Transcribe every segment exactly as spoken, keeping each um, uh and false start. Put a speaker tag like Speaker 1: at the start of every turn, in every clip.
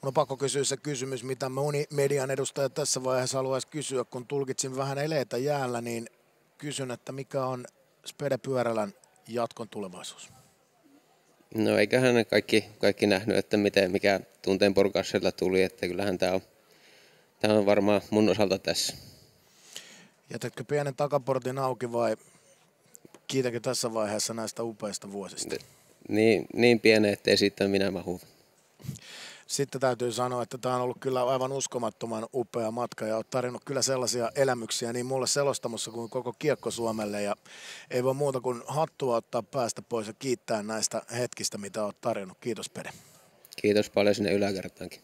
Speaker 1: Mun on pakko kysyä se kysymys, mitä moni median edustaja tässä vaiheessa haluaisi kysyä, kun tulkitsin vähän eleitä jäällä, niin kysyn, että mikä on Spede Pyörälän jatkon tulevaisuus?
Speaker 2: No eiköhän ne kaikki, kaikki nähnyt, että miten, mikä tunteen porukas sieltä tuli, että kyllähän tämä on, tämä on varmaan mun osalta tässä.
Speaker 1: Jätätkö pienen takaportin auki vai kiitäkö tässä vaiheessa näistä upeista vuosista?
Speaker 2: Niin, niin pienen, ettei siitä minä mahu.
Speaker 1: Sitten täytyy sanoa, että tämä on ollut kyllä aivan uskomattoman upea matka ja olet tarjonnut kyllä sellaisia elämyksiä niin mulle selostamossa kuin koko Kiekko Suomelle ja ei voi muuta kuin hattua ottaa päästä pois ja kiittää näistä hetkistä, mitä olet tarjonnut. Kiitos Pede.
Speaker 2: Kiitos paljon sinne yläkertaankin.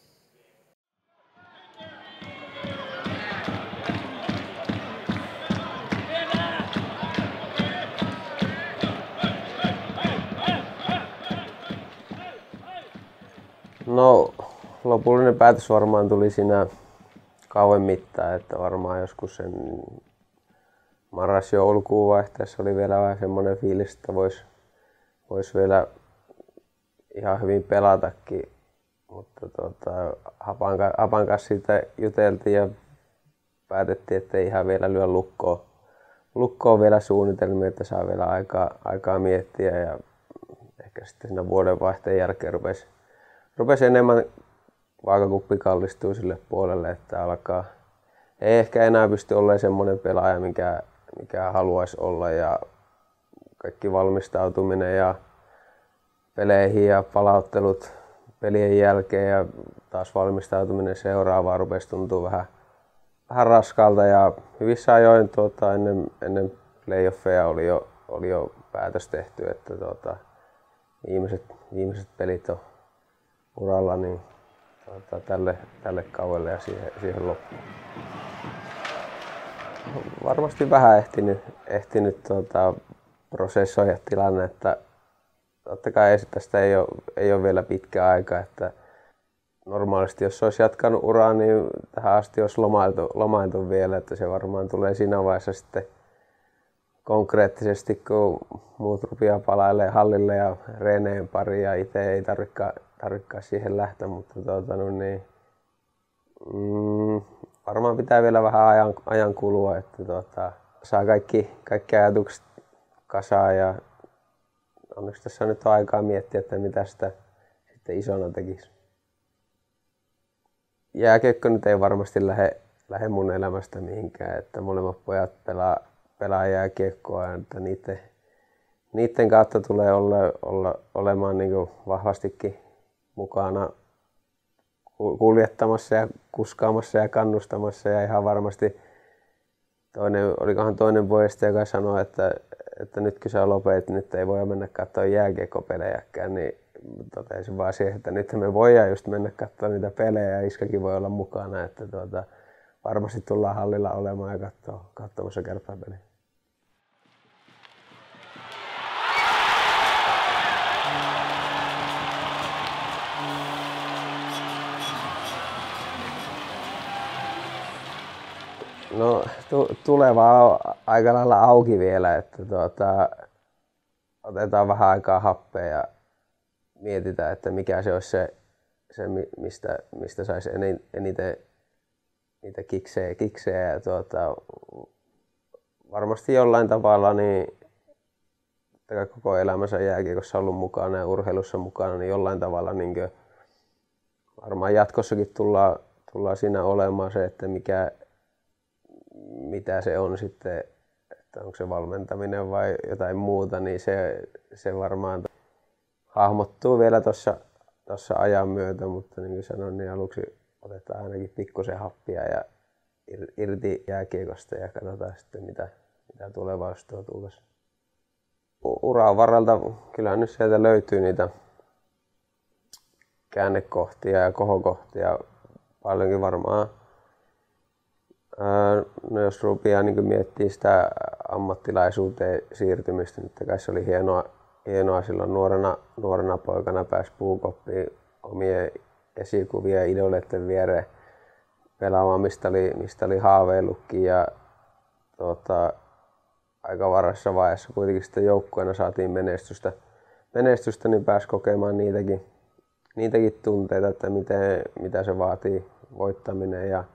Speaker 3: No, lopullinen päätös varmaan tuli siinä kauan mittaan, että varmaan joskus sen marras-joulukuun vaihteessa oli vielä vähän semmoinen fiilis, että voisi vois vielä ihan hyvin pelatakin. Mutta tota, Hapan, Hapan kanssa siitä juteltiin ja päätettiin, että ei ihan vielä lyö lukkoon, lukkoon vielä suunnitelmia, että saa vielä aikaa, aikaa miettiä ja ehkä sitten siinä vuodenvaihteen jälkeen rupesi Rupesi enemmän vaakakuppi kallistuu sille puolelle, että alkaa, ei ehkä enää pysty olemaan semmoinen pelaaja, mikä, mikä haluaisi olla ja kaikki valmistautuminen ja peleihin ja palauttelut pelien jälkeen ja taas valmistautuminen seuraavaan rupesi tuntua vähän, vähän raskalta ja hyvissä ajoin tuota, ennen, ennen playoffeja oli jo, oli jo päätös tehty, että tuota, viimeiset, viimeiset pelit on uralla niin, tuota, tälle, tälle kaudelle ja siihen, siihen loppuun. Varmasti vähän ehtinyt, ehtinyt tuota, prosessoida tilannetta. Totta kai tästä ei ole, ei ole vielä pitkä aika. Että normaalisti jos olisi jatkanut uraa, niin tähän asti olisi lomailtu, lomailtu vielä. Että se varmaan tulee siinä vaiheessa sitten konkreettisesti, kun muut rupeaa palailemaan hallille ja reeneen pari ja itse ei tarvitsekaan tarvitsekaan siihen lähteä, mutta tuota, no niin, mm, varmaan pitää vielä vähän ajan, ajan kulua, että tuota, saa kaikki, kaikki ajatukset kasaan ja onneksi tässä nyt on aikaa miettiä, että mitä sitä sitten isona tekisi. Jääkiekko nyt ei varmasti lähde, lähde mun elämästä mihinkään, että molemmat pojat pelaa, pelaa jääkiekkoa, että niiden, niiden kautta tulee olla, olla, olemaan niin kuin vahvastikin mukana kuljettamassa ja kuskaamassa ja kannustamassa ja ihan varmasti toinen, olikohan toinen pojista, joka sanoi, että, että nyt kun sä lopetit, nyt ei voi mennä katsoa jääkiekkopelejäkään, niin totesin vaan siihen, että nyt me voidaan just mennä katsoa niitä pelejä ja Iskakin voi olla mukana, että tuota, varmasti tullaan hallilla olemaan ja katsoa, katsomassa kärppäpelejä. No tuleva on aika lailla auki vielä, että tuota, otetaan vähän aikaa happea ja mietitään, että mikä se olisi se, se mistä, mistä saisi eniten niitä kiksejä, kiksejä ja tuota, varmasti jollain tavalla niin koko elämänsä jääkiekossa ollut mukana ja urheilussa mukana, niin jollain tavalla niin varmaan jatkossakin tullaan, tullaan siinä olemaan se, että mikä mitä se on sitten, että onko se valmentaminen vai jotain muuta, niin se, se varmaan hahmottuu vielä tuossa ajan myötä, mutta niin kuin sanoin, niin aluksi otetaan ainakin pikkusen happia ja irti jääkiekosta ja katsotaan sitten mitä, mitä tulevaisuus tuo tullessa. Uran varrelta kyllä nyt sieltä löytyy niitä käännekohtia ja kohokohtia paljonkin varmaan. No jos rupeaa niin miettimään sitä ammattilaisuuteen siirtymistä, niin kai se oli hienoa, hienoa silloin nuorena, nuorena poikana pääsi puukoppiin omien esikuvien ja idoleiden viereen pelaamaan, mistä oli, mistä oli haaveillutkin. Ja, tuota, aika varhaisessa vaiheessa kuitenkin sitten joukkueena saatiin menestystä, menestystä niin pääsi kokemaan niitäkin, niitäkin tunteita, että miten, mitä se vaatii voittaminen. Ja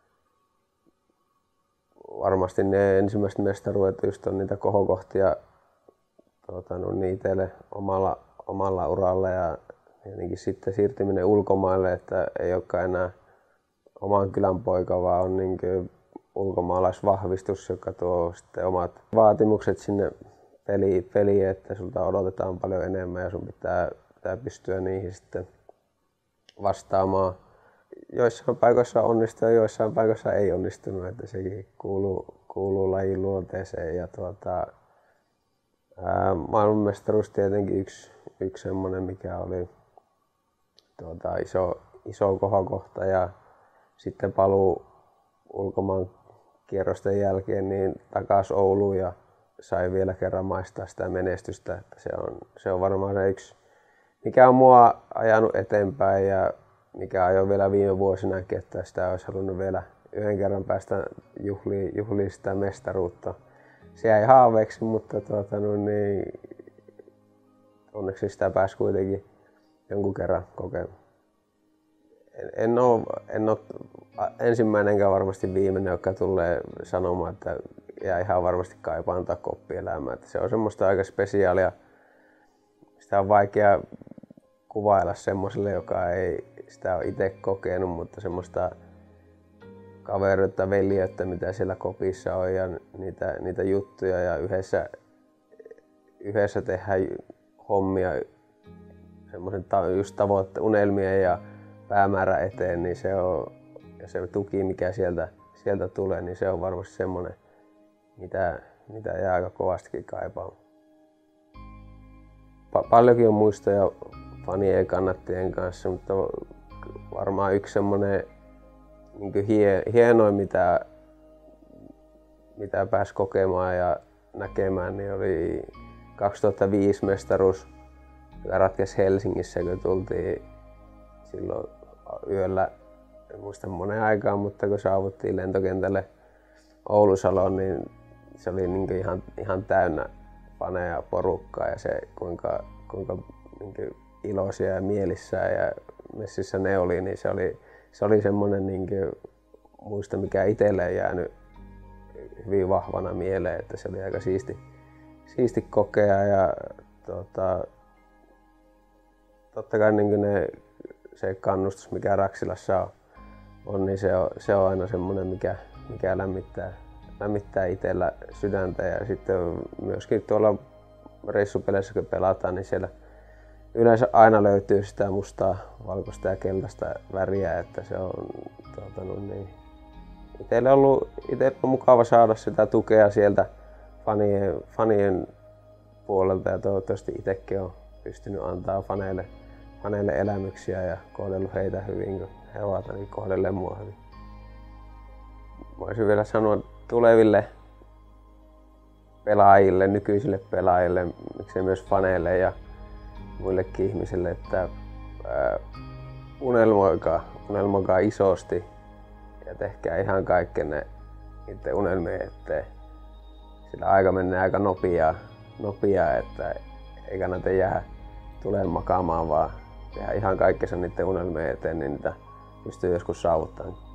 Speaker 3: varmasti ne ensimmäiset mestaruudet just on niitä kohokohtia tuota, no, itselle omalla, omalla uralla ja tietenkin sitten siirtyminen ulkomaille, että ei olekaan enää oman kylän poika, vaan on niin kuin ulkomaalaisvahvistus, joka tuo sitten omat vaatimukset sinne peliin, peliin, että sulta odotetaan paljon enemmän ja sun pitää, pitää pystyä niihin sitten vastaamaan. Joissain paikoissa onnistuu ja joissain paikoissa ei onnistunut, että sekin kuuluu, kuuluu lajin luonteeseen. Ja tuota, ää, maailmanmestaruus tietenkin yksi, yksi semmoinen, mikä oli tuota, iso, iso kohokohta ja sitten paluu ulkomaan kierrosten jälkeen niin takaisin Ouluun ja sai vielä kerran maistaa sitä menestystä. Että se, on, se on varmaan se yksi, mikä on mua ajanut eteenpäin ja mikä ajoi vielä viime vuosinakin, että sitä olisi halunnut vielä yhden kerran päästä juhliin, juhliin sitä mestaruutta. Se jäi haaveeksi, mutta tuota, no niin, onneksi sitä pääsi kuitenkin jonkun kerran kokemaan. En, en, ole, en ole ensimmäinenkään varmasti viimeinen, joka tulee sanomaan, että jää ihan varmasti kaipaan tätä koppielämää. Että se on semmoista aika spesiaalia. Sitä on vaikea kuvailla semmoiselle, joka ei sitä ole itse kokenut, mutta semmoista kavereita, veljeyttä, mitä siellä kopissa on ja niitä, niitä juttuja ja yhdessä, yhdessä tehdään hommia semmoisen just tavoitteen, unelmien ja päämäärän eteen, niin se on, ja se tuki, mikä sieltä, sieltä tulee, niin se on varmasti semmoinen, mitä, mitä jää aika kovastikin kaipaamaan. Pa- paljonkin on muistoja fanien ja kannattajien kanssa, mutta varmaan yksi semmoinen niin hie, hienoin, mitä, mitä pääsi kokemaan ja näkemään, niin oli kaksituhattaviisi mestaruus, joka ratkesi Helsingissä, kun tultiin silloin yöllä, en muista monen aikaan, mutta kun saavuttiin lentokentälle Oulusaloon, niin se oli niin ihan, ihan täynnä faneja porukkaa ja se kuinka, kuinka niin iloisia ja mielissään ja messissä ne oli, niin se oli, se oli semmoinen niin muista, mikä itselle ei jäänyt hyvin vahvana mieleen, että se oli aika siisti, siisti kokea ja tota, totta kai niin ne, se kannustus, mikä Raksilassa on, on niin se on, se on aina semmoinen, mikä, mikä lämmittää, lämmittää itsellä sydäntä ja sitten myöskin tuolla reissupeleissä, kun pelataan, niin siellä yleensä aina löytyy sitä mustaa, valkoista ja keltaista väriä, että se on tuota, no niin, itselle on ollut itselle on mukava saada sitä tukea sieltä fanien, fanien puolelta ja toivottavasti itsekin on pystynyt antaa faneille, faneille elämyksiä ja kohdellut heitä hyvin, kun he ovat niin kohdelleet mua hyvin. Voisin vielä sanoa tuleville pelaajille, nykyisille pelaajille, miksei myös faneille ja muillekin ihmisille, että ää, unelmoikaa, unelmoikaa isosti ja tehkää ihan kaikkenne niiden unelmien eteen. Sillä aika menee aika nopeaa, nopeaa että ei kannata jäädä tulemaan makaamaan, vaan tehdä ihan kaikkensa niiden unelmien eteen, niin niitä pystyy joskus saavuttamaan.